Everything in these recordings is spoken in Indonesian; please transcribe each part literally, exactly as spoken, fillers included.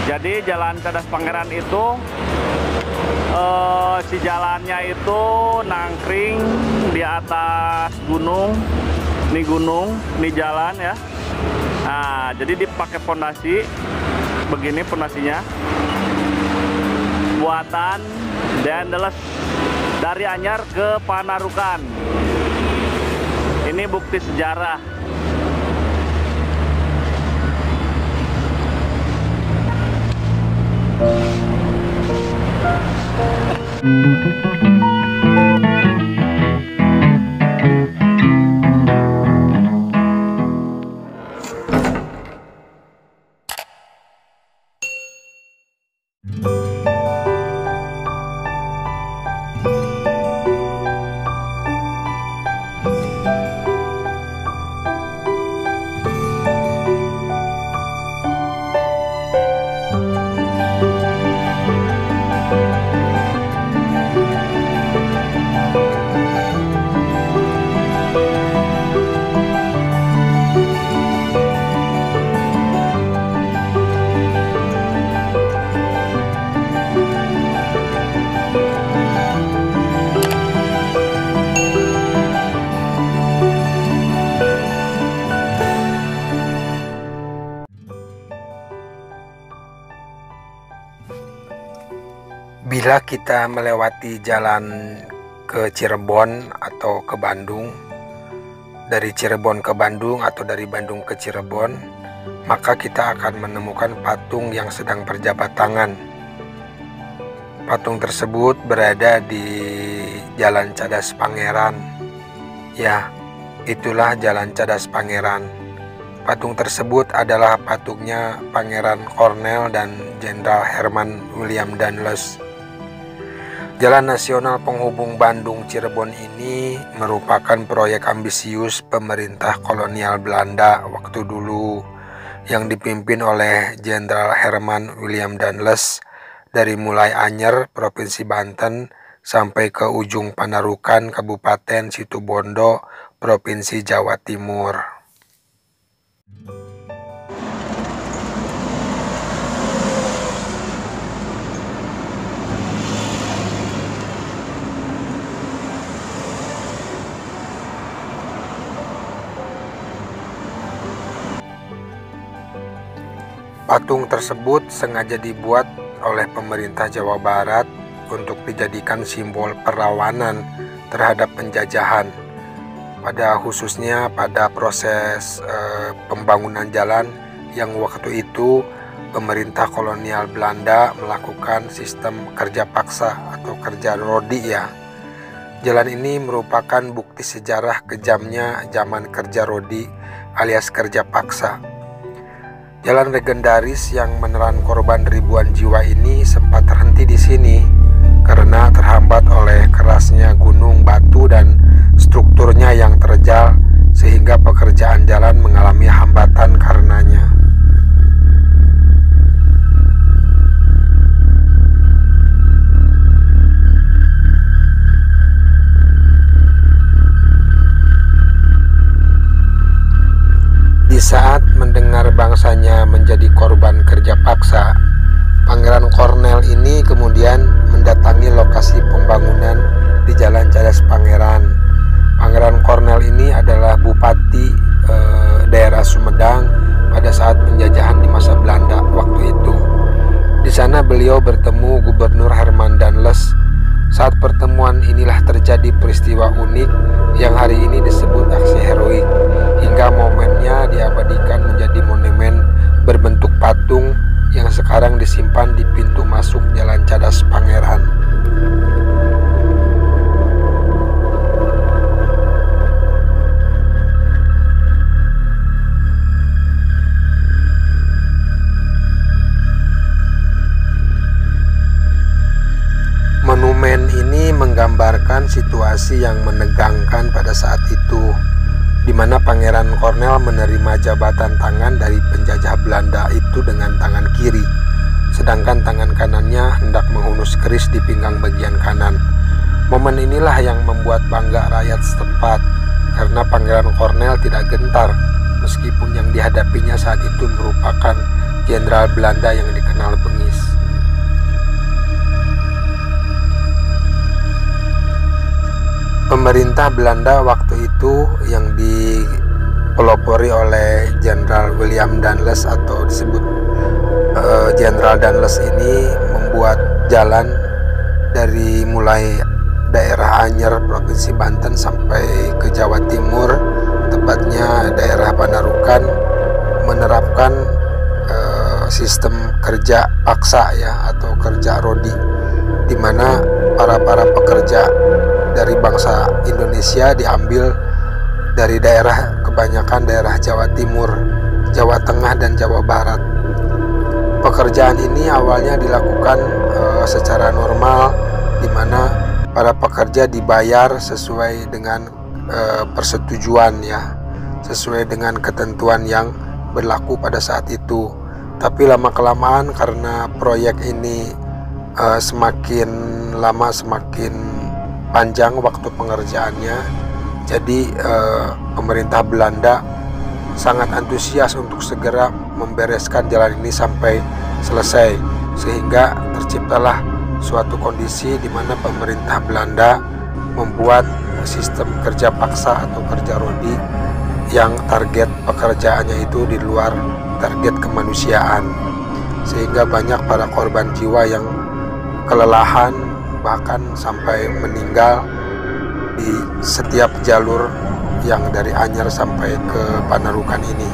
Jadi Jalan Cadas Pangeran itu eh, si jalannya itu nangkring di atas gunung. Ini gunung, ini jalan ya. Nah, jadi dipakai fondasi begini fondasinya. Buatan Dandeles dari Anyar ke Panarukan. Ini bukti sejarah. Bila kita melewati jalan ke Cirebon atau ke Bandung, dari Cirebon ke Bandung atau dari Bandung ke Cirebon, maka kita akan menemukan patung yang sedang berjabat tangan. Patung tersebut berada di Jalan Cadas Pangeran. Ya, itulah Jalan Cadas Pangeran. Patung tersebut adalah patungnya Pangeran Cornell dan Jenderal Herman William Danles. Jalan Nasional Penghubung Bandung Cirebon ini merupakan proyek ambisius pemerintah kolonial Belanda waktu dulu yang dipimpin oleh Jenderal Herman William Danles dari mulai Anyer, Provinsi Banten sampai ke ujung Panarukan, Kabupaten Situbondo, Provinsi Jawa Timur. Patung tersebut sengaja dibuat oleh pemerintah Jawa Barat untuk dijadikan simbol perlawanan terhadap penjajahan, pada khususnya pada proses eh, pembangunan jalan yang waktu itu pemerintah kolonial Belanda melakukan sistem kerja paksa atau kerja rodi ya. Jalan ini merupakan bukti sejarah kejamnya zaman kerja rodi alias kerja paksa. Jalan legendaris yang menelan korban ribuan jiwa ini sempat terhenti di sini karena terhambat oleh kerasnya gunung batu dan strukturnya yang terjal sehingga pekerjaan jalan mengalami hambatan karenanya. Di saat mendengar bangsanya menjadi korban kerja paksa, Pangeran Cornell ini kemudian mendatangi lokasi pembangunan di Jalan Cadas Pangeran. Pangeran Cornell ini adalah bupati e, daerah Sumedang pada saat penjajahan di masa Belanda waktu itu. Di sana beliau bertemu Gubernur Herman Danles. Saat pertemuan inilah terjadi peristiwa unik yang hari ini disebut aksi heroik, hingga momennya diabadikan menjadi monumen berbentuk patung yang sekarang disimpan di pintu masuk Jalan Cadas Pangeran. Monumen ini menggambarkan situasi yang menegangkan pada saat itu, di mana Pangeran Cornell menerima jabatan tangan dari penjajah Belanda itu dengan tangan kiri, sedangkan tangan kanannya hendak menghunus keris di pinggang bagian kanan. Momen inilah yang membuat bangga rakyat setempat, karena Pangeran Cornell tidak gentar, meskipun yang dihadapinya saat itu merupakan jenderal Belanda yang dikenal Jenderal Bengis. Pemerintah Belanda waktu itu yang dipelopori oleh Jenderal William Danles atau disebut Jenderal uh, Danles ini membuat jalan dari mulai daerah Anyer Provinsi Banten sampai ke Jawa Timur, tepatnya daerah Panarukan, menerapkan uh, sistem kerja paksa ya atau kerja rodi, di mana para para pekerja dari bangsa Indonesia diambil dari daerah kebanyakan daerah Jawa Timur, Jawa Tengah dan Jawa Barat. Pekerjaan ini awalnya dilakukan uh, secara normal, di mana para pekerja dibayar sesuai dengan uh, persetujuan ya, sesuai dengan ketentuan yang berlaku pada saat itu. Tapi lama-kelamaan karena proyek ini uh, semakin lama semakin panjang waktu pengerjaannya, jadi uh, pemerintah Belanda sangat antusias untuk segera membereskan jalan ini sampai selesai, sehingga terciptalah suatu kondisi di mana pemerintah Belanda membuat sistem kerja paksa atau kerja rodi yang target pekerjaannya itu di luar target kemanusiaan, sehingga banyak para korban jiwa yang kelelahan bahkan sampai meninggal di setiap jalur yang dari Anyer sampai ke Panarukan ini.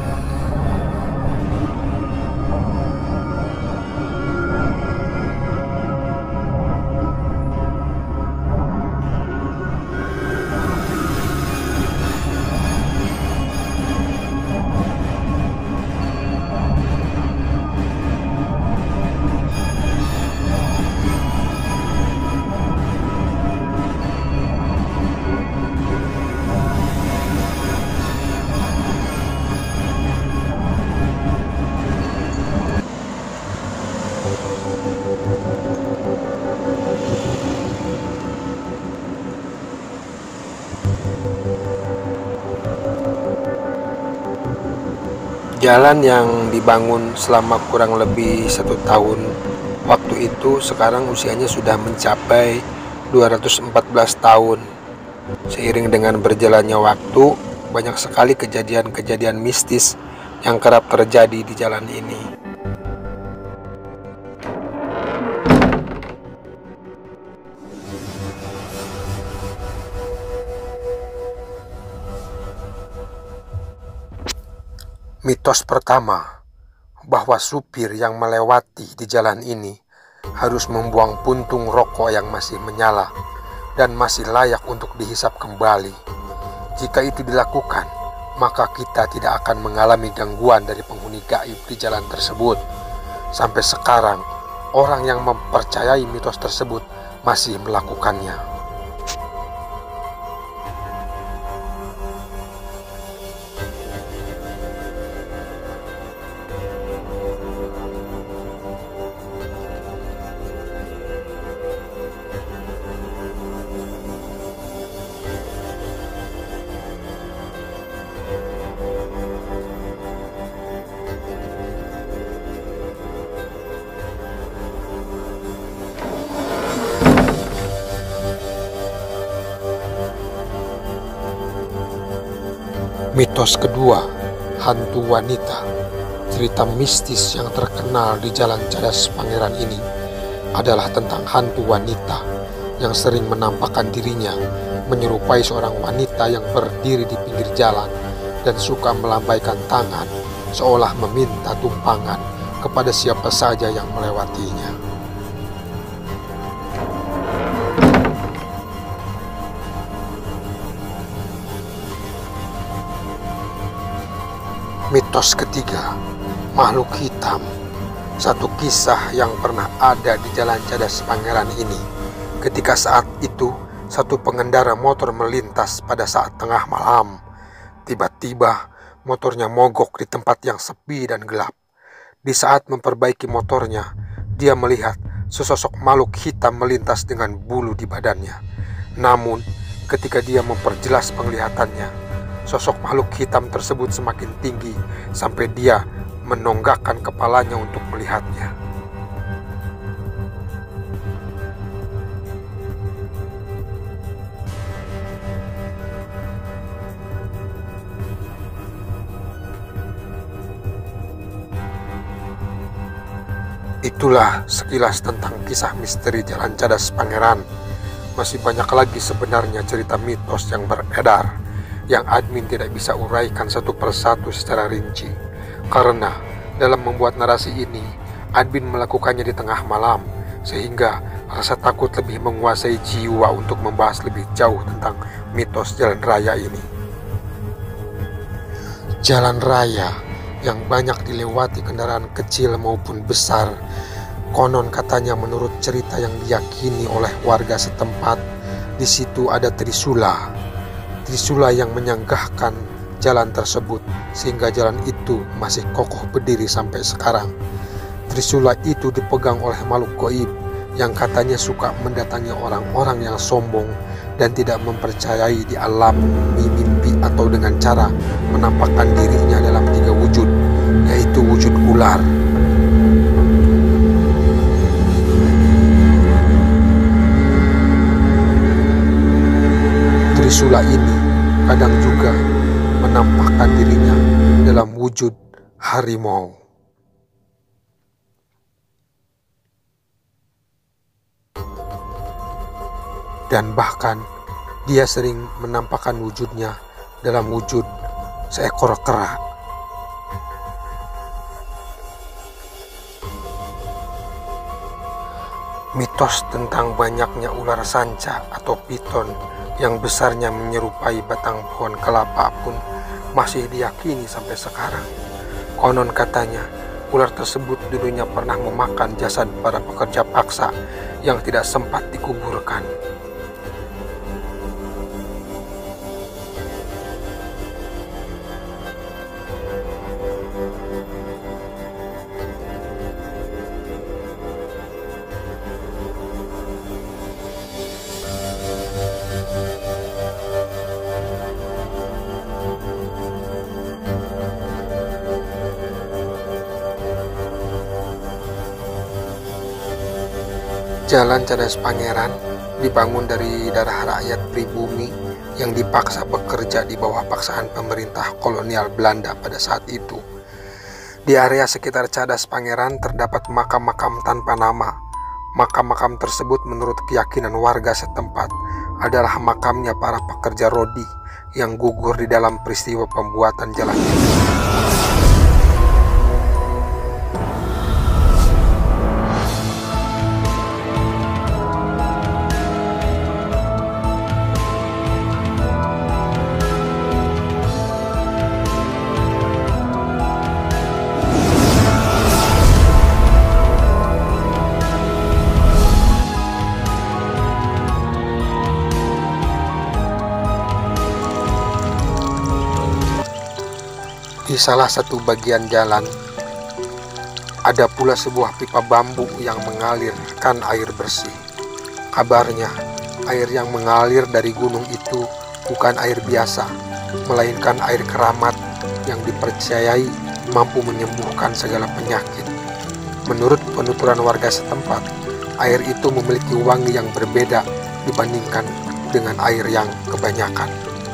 Jalan yang dibangun selama kurang lebih satu tahun waktu itu sekarang usianya sudah mencapai dua ratus empat belas tahun. Seiring dengan berjalannya waktu, banyak sekali kejadian-kejadian mistis yang kerap terjadi di jalan ini. Mitos pertama, bahwa supir yang melewati di jalan ini harus membuang puntung rokok yang masih menyala dan masih layak untuk dihisap kembali. Jika itu dilakukan, maka kita tidak akan mengalami gangguan dari penghuni gaib di jalan tersebut. Sampai sekarang, orang yang mempercayai mitos tersebut masih melakukannya. Mitos kedua, hantu wanita. Cerita mistis yang terkenal di Jalan Cadas Pangeran ini adalah tentang hantu wanita yang sering menampakkan dirinya menyerupai seorang wanita yang berdiri di pinggir jalan dan suka melambaikan tangan seolah meminta tumpangan kepada siapa saja yang melewatinya. Mitos ketiga, makhluk hitam. Satu kisah yang pernah ada di Jalan Cadas Pangeran ini. Ketika saat itu, satu pengendara motor melintas pada saat tengah malam. Tiba-tiba, motornya mogok di tempat yang sepi dan gelap. Di saat memperbaiki motornya, dia melihat sesosok makhluk hitam melintas dengan bulu di badannya. Namun, ketika dia memperjelas penglihatannya, sosok makhluk hitam tersebut semakin tinggi sampai dia menonggakkan kepalanya untuk melihatnya. Itulah sekilas tentang kisah misteri Jalan Cadas Pangeran. Masih banyak lagi sebenarnya cerita mitos yang beredar, yang admin tidak bisa uraikan satu persatu secara rinci. Karena dalam membuat narasi ini, admin melakukannya di tengah malam, sehingga rasa takut lebih menguasai jiwa untuk membahas lebih jauh tentang mitos jalan raya ini. Jalan raya yang banyak dilewati kendaraan kecil maupun besar. Konon katanya menurut cerita yang diyakini oleh warga setempat, di situ ada trisula. Trisula yang menyanggahkan jalan tersebut sehingga jalan itu masih kokoh berdiri sampai sekarang. Trisula itu dipegang oleh makhluk gaib yang katanya suka mendatangi orang-orang yang sombong dan tidak mempercayai di alam mimpi atau dengan cara menampakkan dirinya dalam tiga wujud, yaitu wujud ular, trisula ini kadang juga menampakkan dirinya dalam wujud harimau. Dan bahkan dia sering menampakkan wujudnya dalam wujud seekor kera. Mitos tentang banyaknya ular sanca atau piton yang besarnya menyerupai batang pohon kelapa pun masih diyakini sampai sekarang. Konon katanya ular tersebut dulunya pernah memakan jasad para pekerja paksa yang tidak sempat dikuburkan. Jalan Cadas Pangeran dibangun dari darah rakyat pribumi yang dipaksa bekerja di bawah paksaan pemerintah kolonial Belanda pada saat itu. Di area sekitar Cadas Pangeran terdapat makam-makam tanpa nama. Makam-makam tersebut menurut keyakinan warga setempat adalah makamnya para pekerja rodi yang gugur di dalam peristiwa pembuatan jalan itu. Di salah satu bagian jalan, ada pula sebuah pipa bambu yang mengalirkan air bersih. Kabarnya, air yang mengalir dari gunung itu bukan air biasa, melainkan air keramat yang dipercayai mampu menyembuhkan segala penyakit. Menurut penuturan warga setempat, air itu memiliki wangi yang berbeda dibandingkan dengan air yang kebanyakan.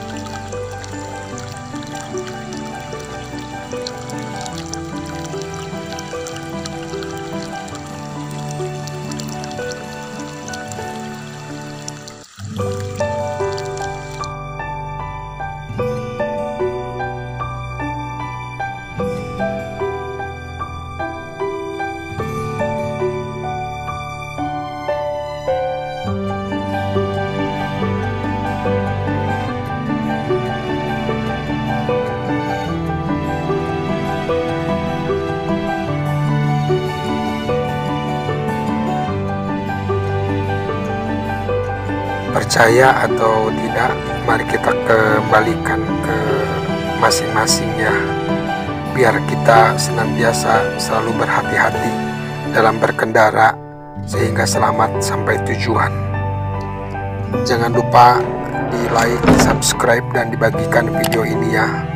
Percaya atau tidak, mari kita kembalikan ke masing-masing ya, biar kita senantiasa selalu berhati-hati dalam berkendara sehingga selamat sampai tujuan. Jangan lupa di like, subscribe, dan dibagikan video ini ya.